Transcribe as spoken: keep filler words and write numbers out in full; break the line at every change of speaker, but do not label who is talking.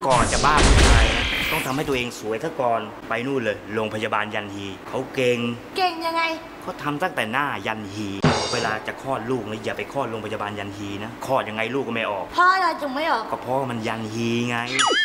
ก่อนจะบ้าผู้ชายนะต้องทำให้ตัวเองสวยซะก่อนไปนู่นเลยโรงพยาบาลยันฮีเขาเก่ง
เก่งยังไง
เขาทำตั้งแต่หน้ายันฮีเวลาจะคลอดลูกนะอย่าไปคลอดโรงพยาบาลยันฮีนะคลอดยังไงลูกก็ไม่ออก
เพราะอะไรจึงไม่ออก
ก็เพราะมันยันฮีไง